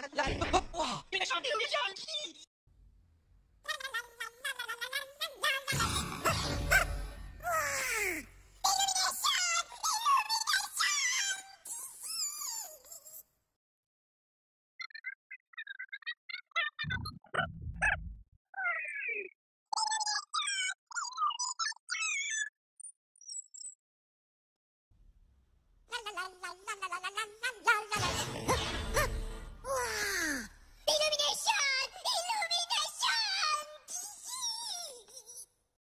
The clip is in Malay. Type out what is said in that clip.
哇，原来上帝有这样体。 啦啦啦啦啦啦啦啦啦啦。